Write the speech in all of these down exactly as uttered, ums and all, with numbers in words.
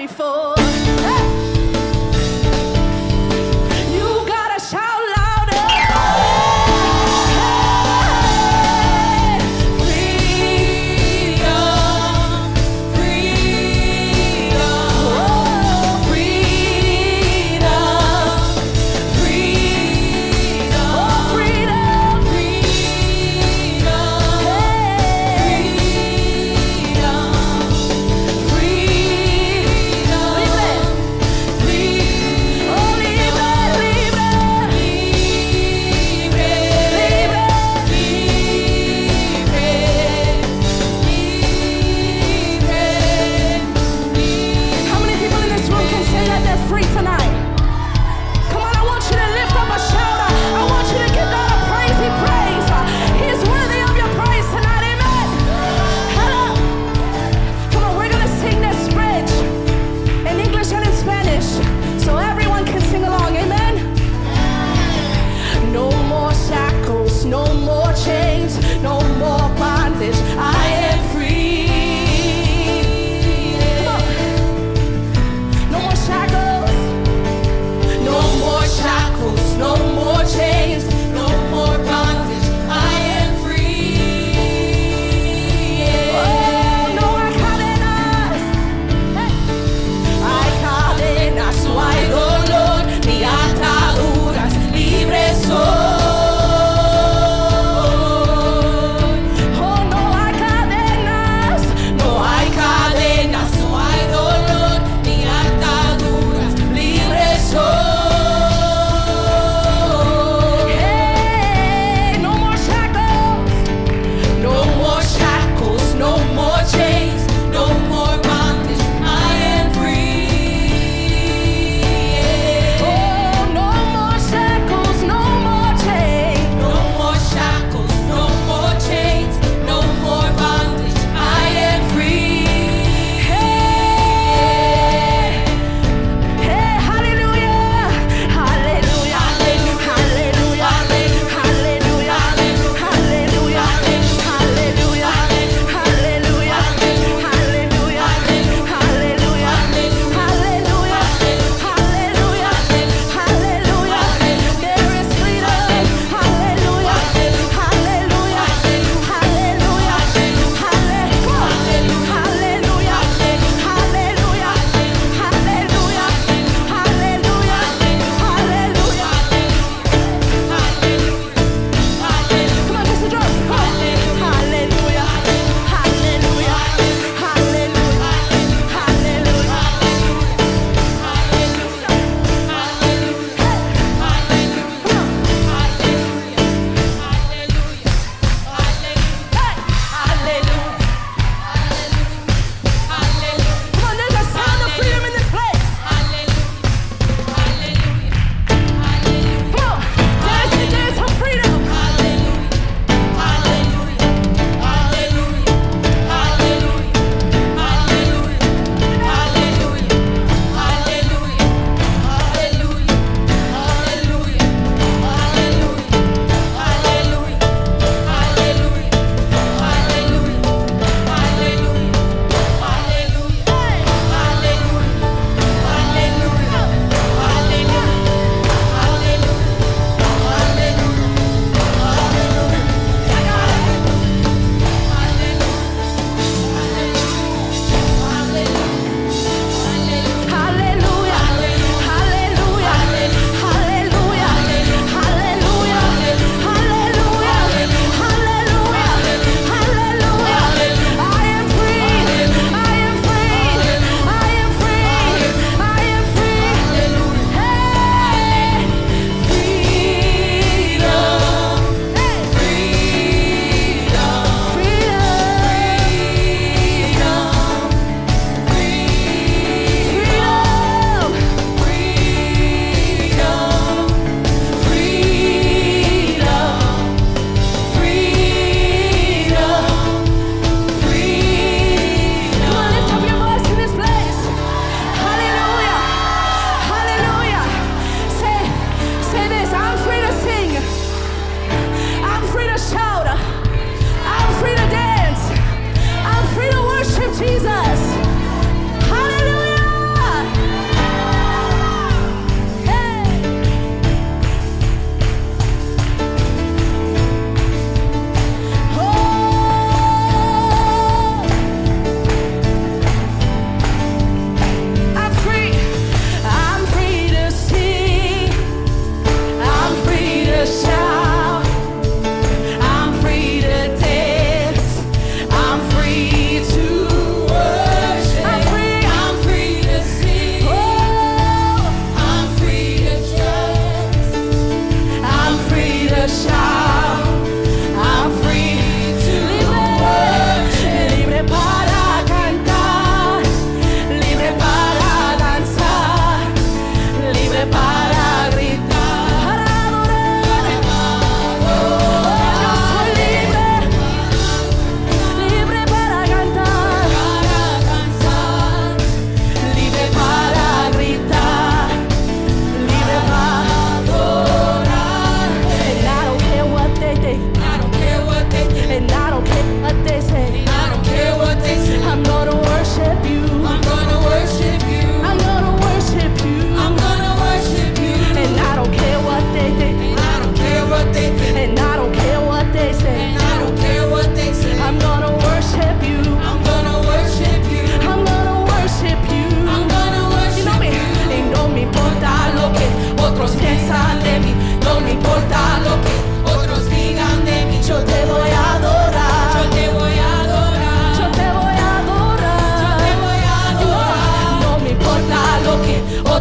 before. Hey! You gotta shout louder. Hey! Freedom, freedom, oh, freedom, freedom, oh, freedom, freedom, hey, freedom, freedom.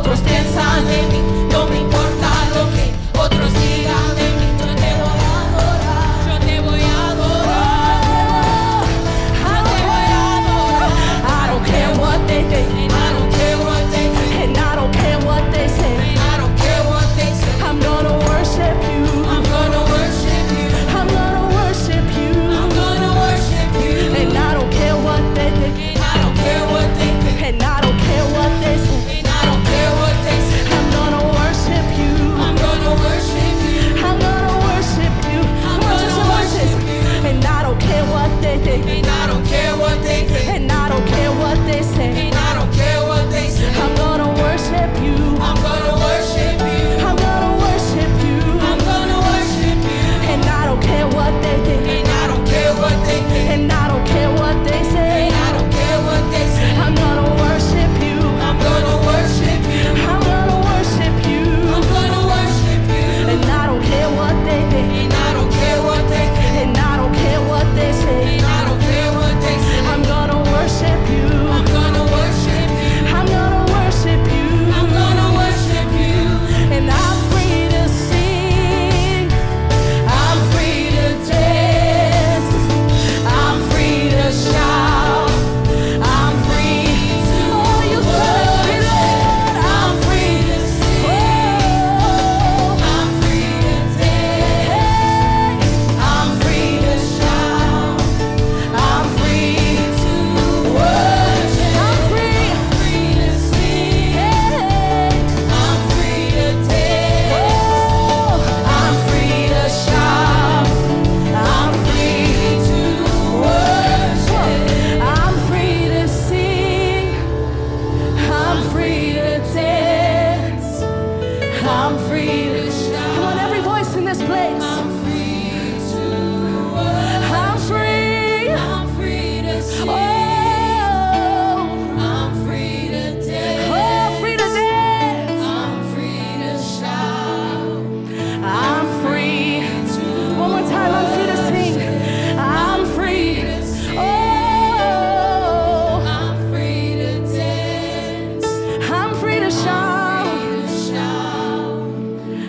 otros piensan de mí. No me importa lo que otros digan de mí. Yo te voy a adorar. Yo te voy a adorar. Yo te voy a adorar. I don't care what they think. And I don't care what they think. And I don't care what they say. And I don't care what they say. I'm gonna worship you. I'm gonna worship you. I'm gonna worship you. I'm gonna worship you. And I don't care what they think. And I don't care what they think. And I don't care what they say. And I don't care what they say. I'm gonna worship you. I'm gonna worship you. I'm gonna worship you. I'm gonna worship you. And I don't care what they think. And I don't care what they think. And I don't care what they say. And I don't care what they say. I'm gonna worship you. I'm gonna worship you. I'm gonna worship you. I'm gonna worship you. And I don't care what they think. And I don't care what they think. And I don't care what they say. And I don't care what they say. I'm gonna worship you. I'm gonna worship you. I'm gonna worship you. I'm gonna worship you. And I don't care what they think. And I don't care what they think. And I don't care what they say. And I don't care what they say. I'm gonna worship you. I'm gonna worship you. I'm gonna worship you. I'm gonna worship you. And I'm free to sing. I'm free to dance. I'm free to shout. I'm free to oh, you worship. I'm free to sing. I'm free to dance. I'm free to shout. I'm free to worship. I'm free. I'm free to sing. I'm free to dance. I'm free to shout. I'm free to worship. I'm free to sing. I'm free to dance. I'm free to shout. Come on, every voice in this place. I'm free to worship. I'm free. I'm free to sing. Oh, I'm free to dance. Oh, free to dance. I'm free to shout. I'm free to one more time. I'm free to sing. I'm free. Oh, I'm free to dance. I'm free to shout.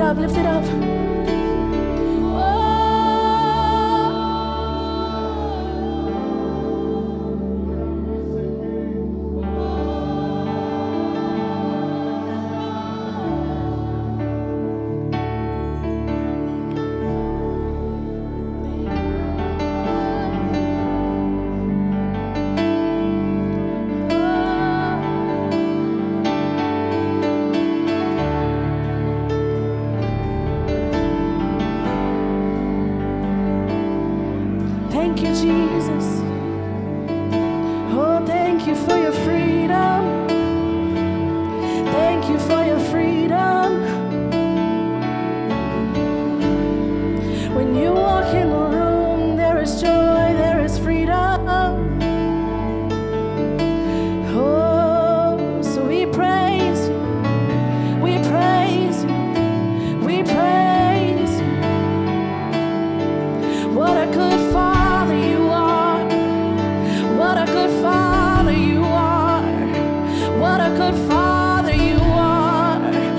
up, lift it up. Thank you, Jesus. Oh, thank you for your freedom. Thank you for your freedom. When you walk in the room, there is joy, there is freedom. Oh, so we praise you. We praise you. We praise you. What a good Father you are. What a good Father you are. What a good Father you are.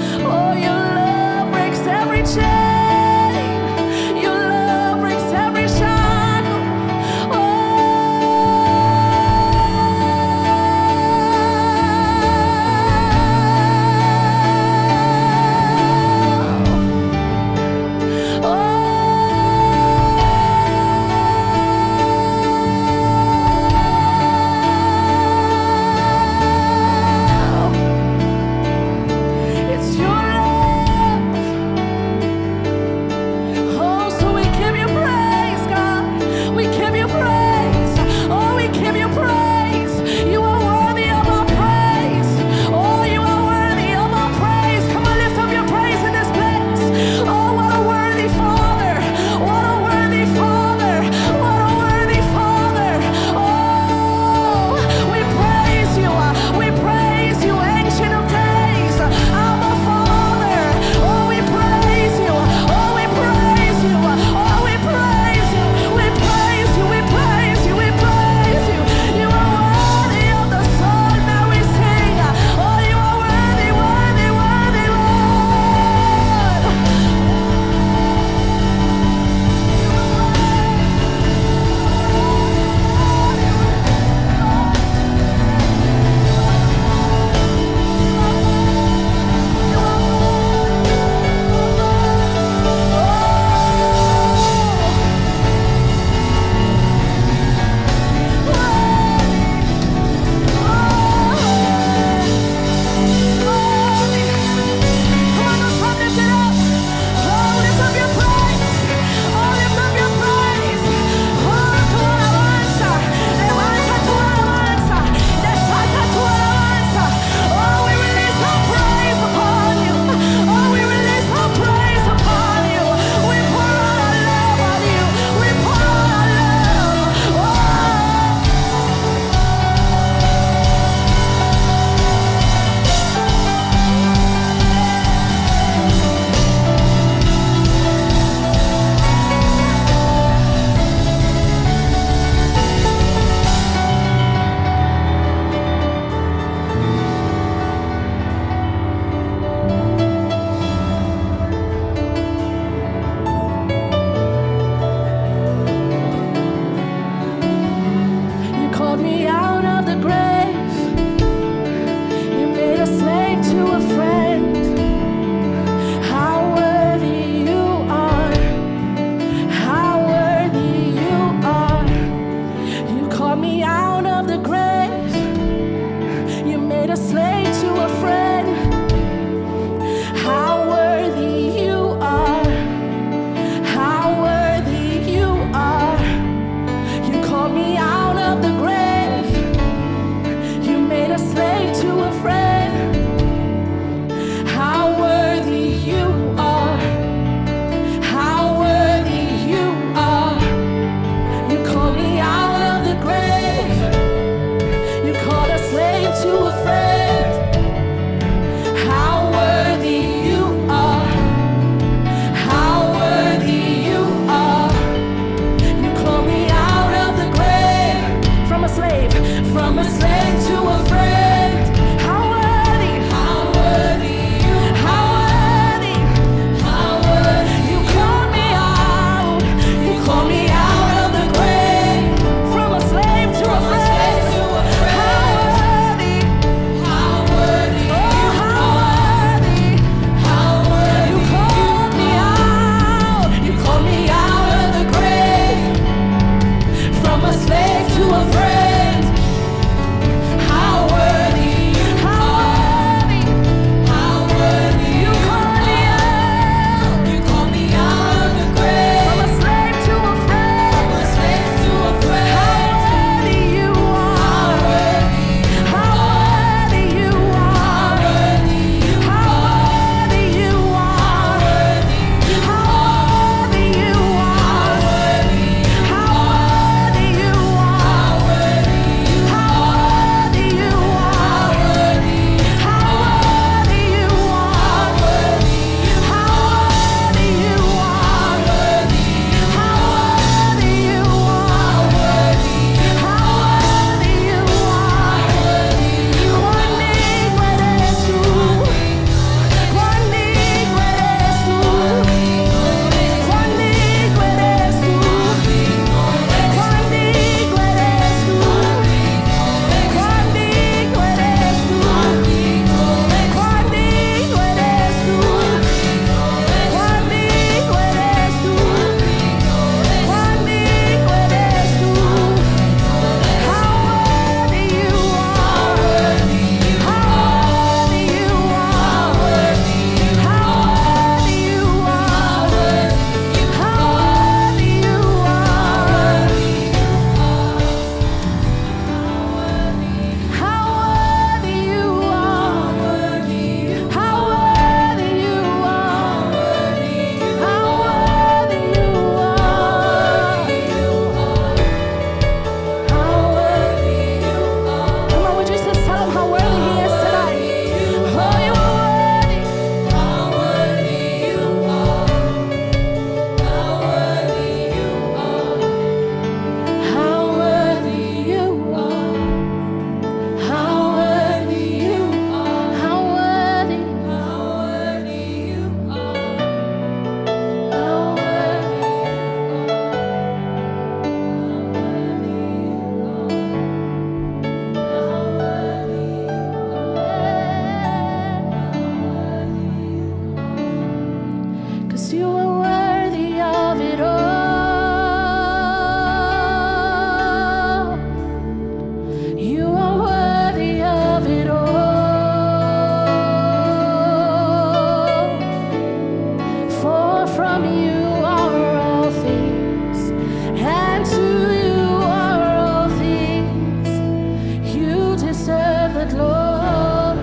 from you are all things, and to you are all things. You deserve the glory.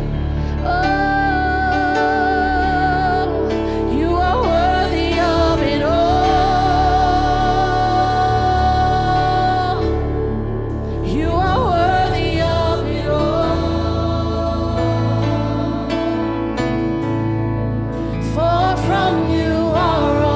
Oh, you are worthy of it all. You are worthy of it all. For from you are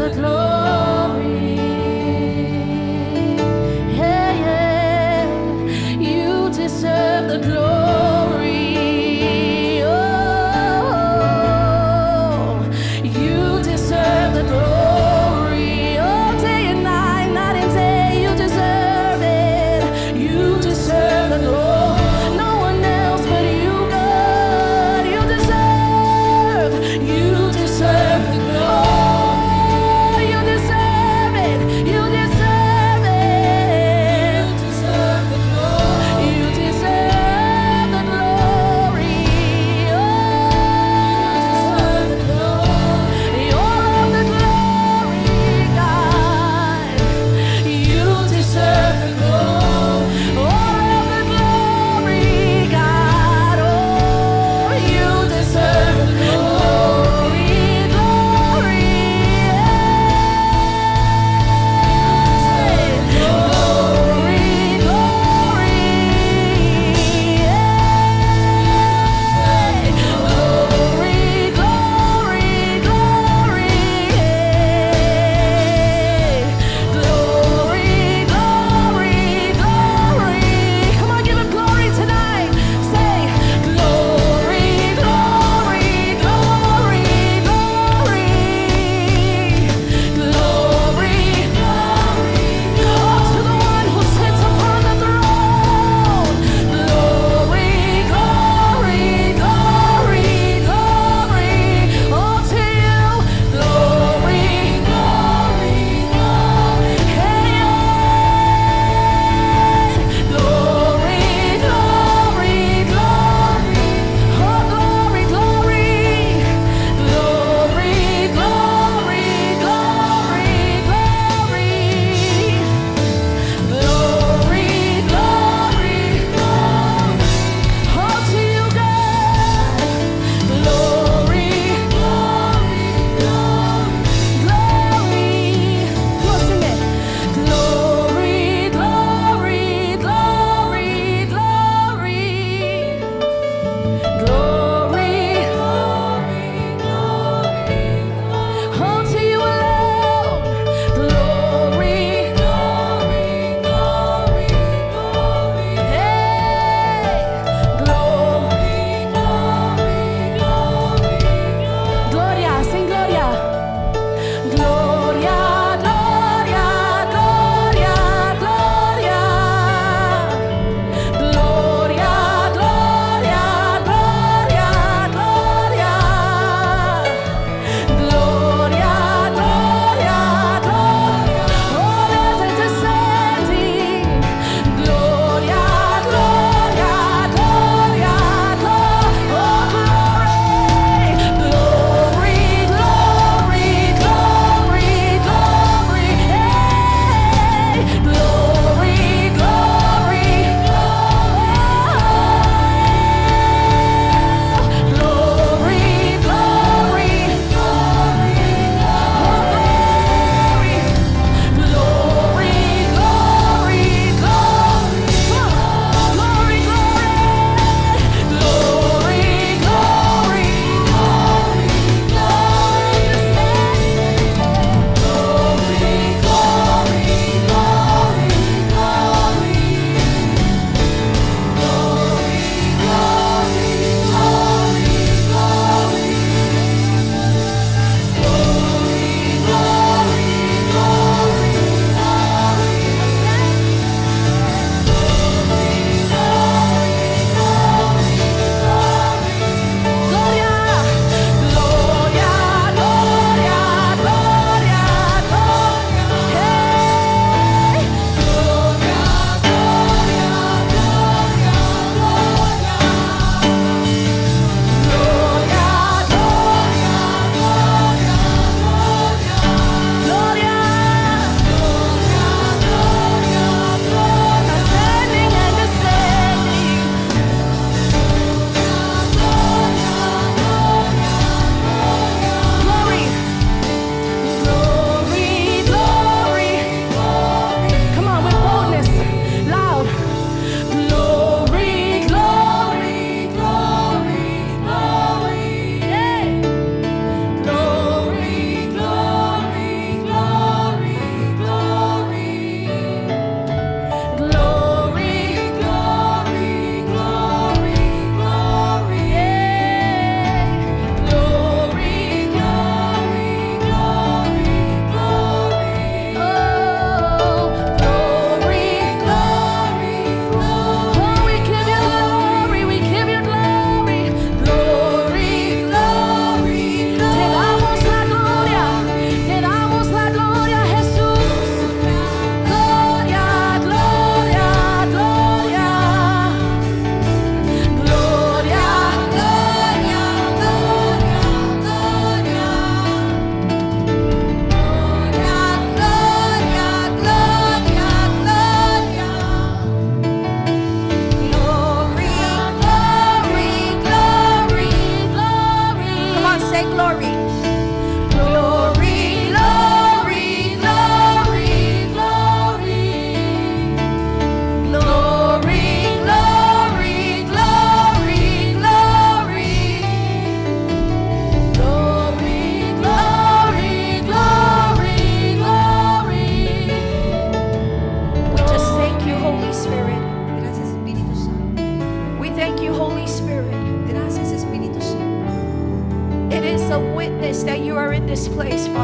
the glory. Yeah, yeah. You deserve the glory. Oh, you deserve the glory. Oh, day and night, night and day, you deserve it. You deserve the glory. No one else but you, God. You deserve. You deserve the glory. You deserve.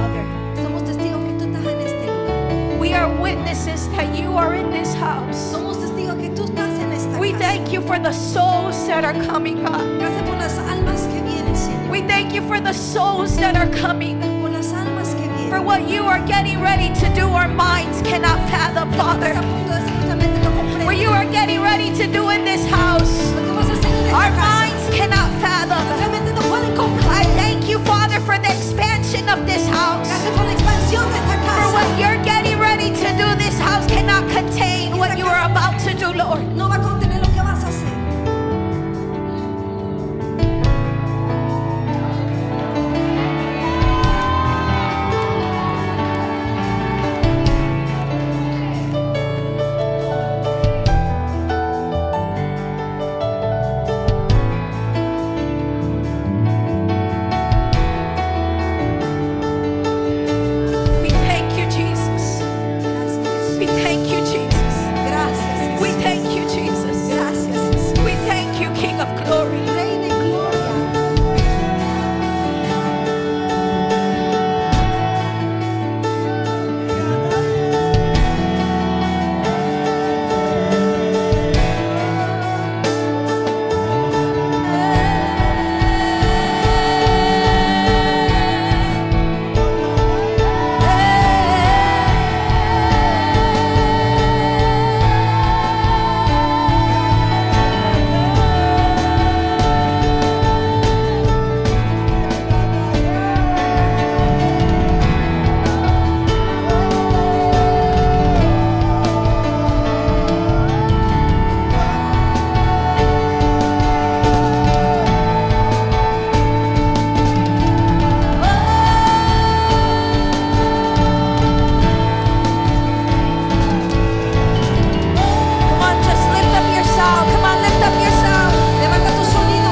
Father. Somos testigos que tú estás en este lugar. We are witnesses that you are in this house. Somos testigos que tú estás en esta We casa. thank you for the souls that are coming, God. Gracias por las almas que vienen, Señor. We thank you for the souls that are coming. Por las almas que vienen. For what you are getting ready to do, our minds cannot fathom, Father. Estás a punto de hacer justamente no comprendo. What you are getting ready to do in this house, Lo que vas a hacer en esta our casa. minds cannot fathom. Realmente no pueden I comprender. thank you, Father, for the expansion of this house. Gracias por la expansión de esta For casa. what you're getting ready to do, this house cannot contain what you are about to do, Lord. No va a contener lo que vas a hacer. We thank you, Jesus. Gracias. We thank you, Jesus. Gracias. We thank you, Jesus. Gracias. We thank you, King of Glory. Rey de gloria. Come on, just lift up your sound. Come on, lift up your sound. Levanta tu sonido.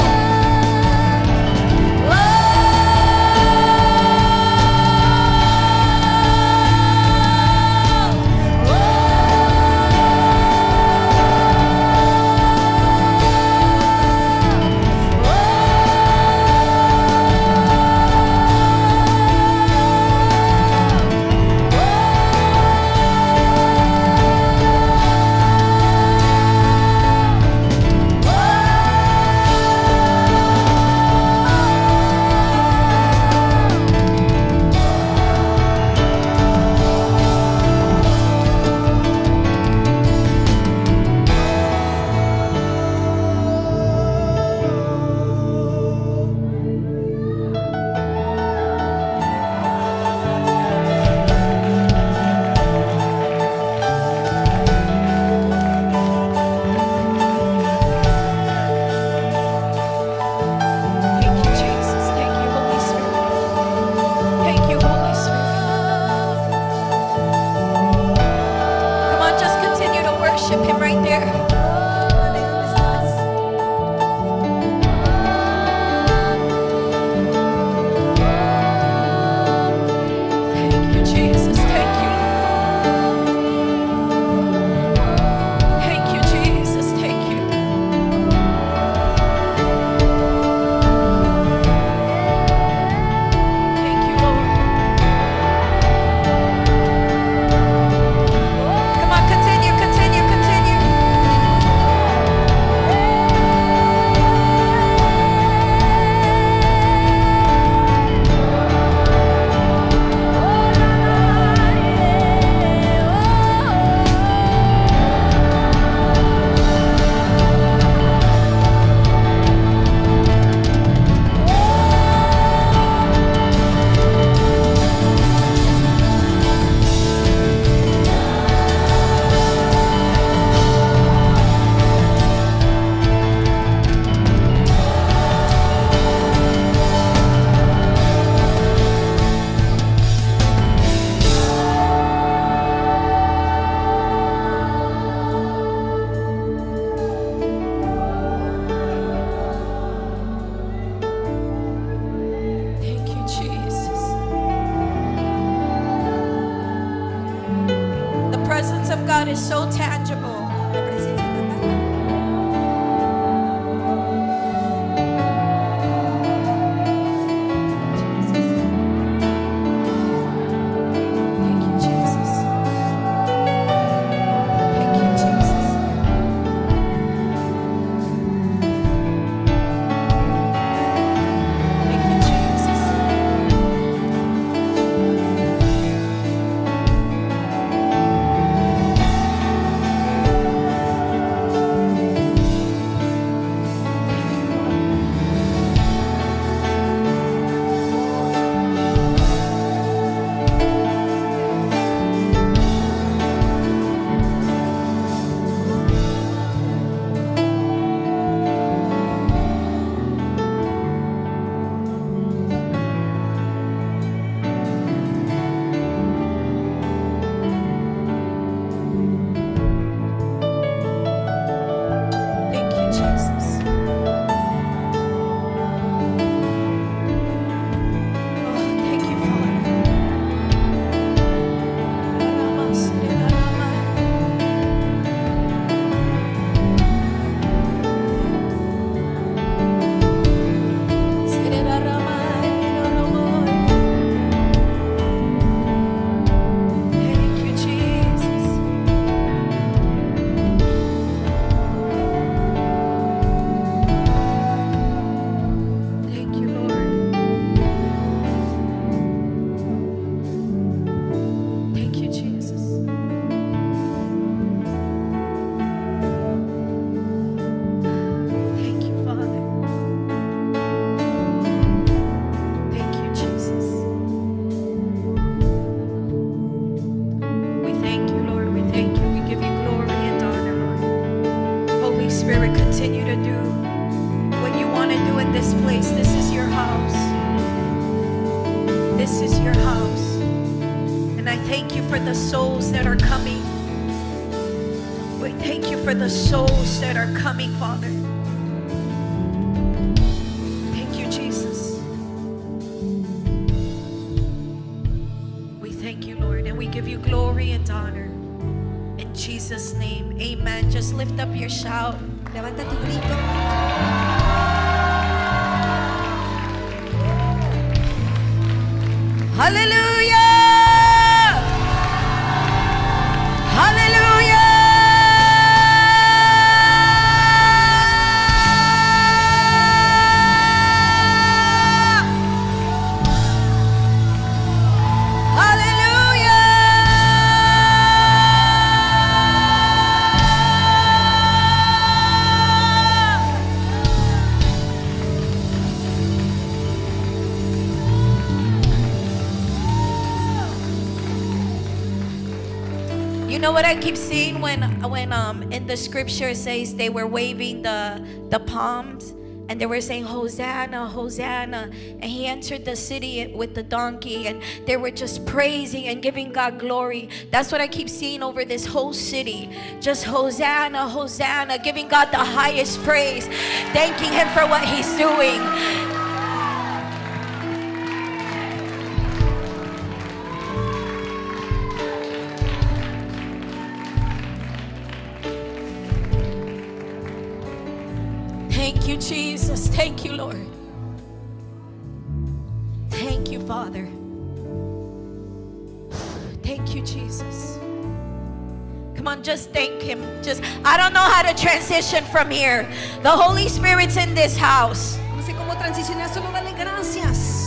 Thank you, Jesus. Thank you, Holy Spirit. Thank you, Holy Spirit. Come on, just continue to worship Him right there. Dale, ¿dónde estás? Thank you, Jesus. Thank you. Thank you, Jesus. Thank you. Thank you, Lord. Come on, continue, continue, continue. Thank you, Jesus. The presence of God is so tangible. La presencia está tan grande. thank you for the souls that are coming. We thank you for the souls that are coming, Father. Thank you, Jesus. We thank you, Lord, and we give you glory and honor. In Jesus' name, amen. Just lift up your shout. Levanta tu grito. Hallelujah! Hallelujah! You know what I keep seeing when when um in the scripture it says they were waving the the palms and they were saying Hosanna, Hosanna, and he entered the city with the donkey and they were just praising and giving God glory. That's what I keep seeing over this whole city. Just Hosanna, Hosanna, giving God the highest praise, thanking him for what he's doing. Thank you, Jesus. Thank you, Lord. Thank you, Father. Thank you, Jesus. Come on, just thank him. Just, I don't know how to transition from here. The Holy Spirit's in this house. No sé cómo transicionar, solo dale gracias.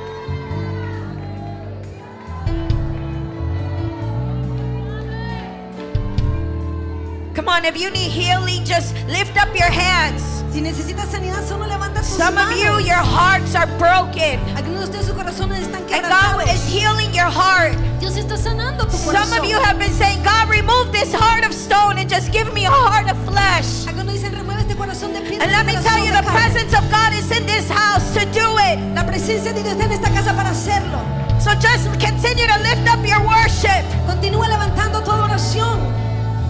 Come on, if you need healing, just lift up your hands. Si necesitas sanidad, solo levanta tus Some of manos. you, your hearts are broken. Algunos de ustedes sus corazones están And God quebrantados. is healing your heart. Dios está sanando tu Some corazón. of you have been saying, God, remove this heart of stone and just give me a heart of flesh. Algunos dicen, remueve este corazón de piedra. And let me este tell corazón you, de the carne. presence of God is in this house to do it. La presencia de Dios está en esta casa para hacerlo. So just continue to lift up your worship. Continúa levantando tu adoración.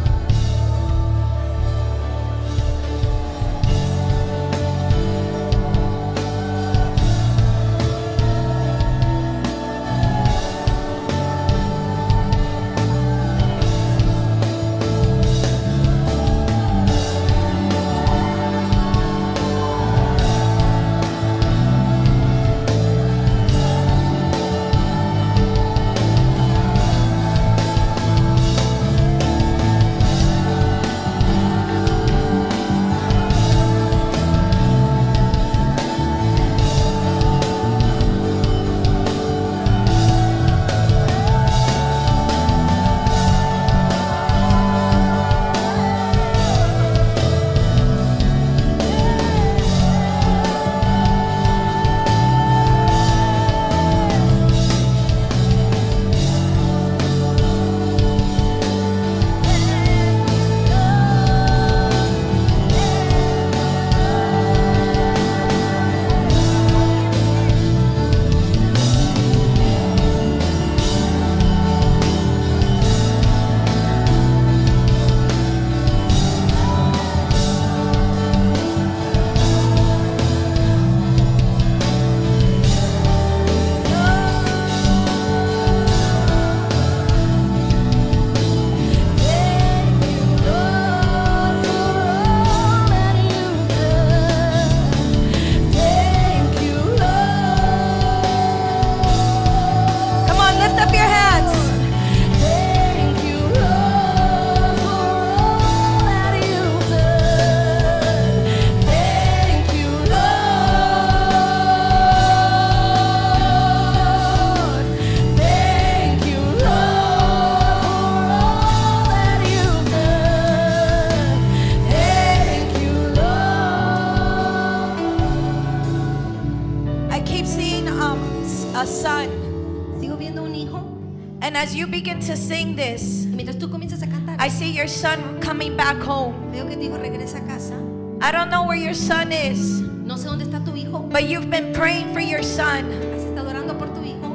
And as you begin to sing this, mientras tú comienzas a cantar, I see your son coming back home. veo que tu hijo regresa a casa. I don't know where your son is, No sé dónde está tu hijo. but you've been praying for your son. Has estado orando por tu hijo.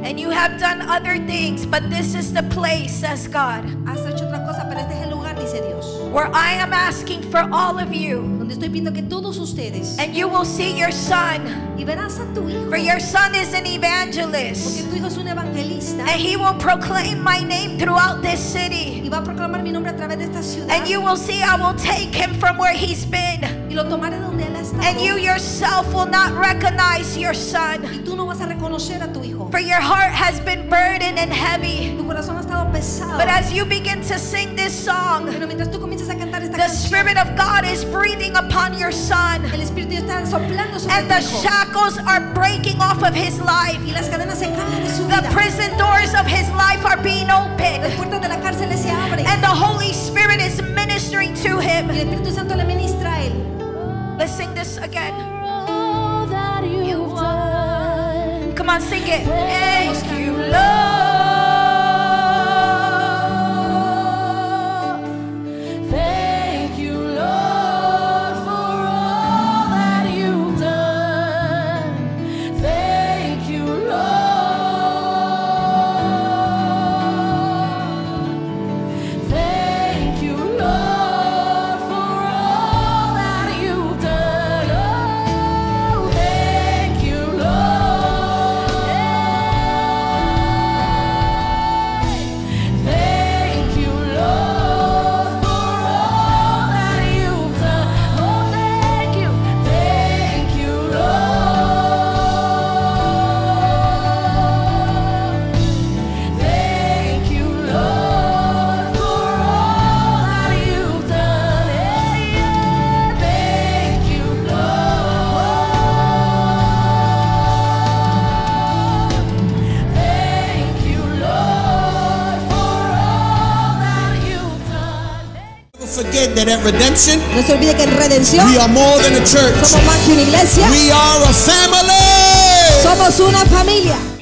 And you have done other things, but this is the place, says God, Has hecho otra cosa, pero este es el lugar, dice Dios, where I am asking for all of you. donde estoy pidiendo que todos ustedes, And you will see your son, y verás a tu hijo, for your son is an porque evangelist. tu hijo es un evangelista, And he will proclaim my name throughout this city. y va a proclamar mi nombre a través de esta ciudad, And you will see I will take him from where he's been. y lo tomaré donde él ha estado, And you yourself will not recognize your son. y tú no vas a reconocer a tu hijo. For your heart has been burdened and heavy. Tu corazón ha estado pesado. But as you begin to sing this song, Pero mientras tú comienzas a cantar esta the canción, Spirit of God is breathing upon your son. el Espíritu de Dios está soplando sobre And tu the hijo. shackles are breaking off of his life. Y las cadenas se caen de su The vida. prison doors of his life are being Las opened. puertas de la cárcel se abren. And the Holy Spirit is ministering to Y him. el Espíritu Santo le ministra a él. Let's sing this again. All that you've done. Come on, sing it. Thank you, Lord. Thank you, Lord, for all that you've done. Thank you, Lord. Thank you, Lord, for all that you've done. Oh, thank you, Lord. Thank you, Lord, for all that you've done. Oh, thank you, thank you, Lord. Thank you, Lord, for all that you've done. Yeah, yeah. Thank you, Lord. Thank you, Lord, for all that you've done. Never forget that at redemption, No se olvide que en redención we are more than a church. somos más que una iglesia, We are a family. somos una familia.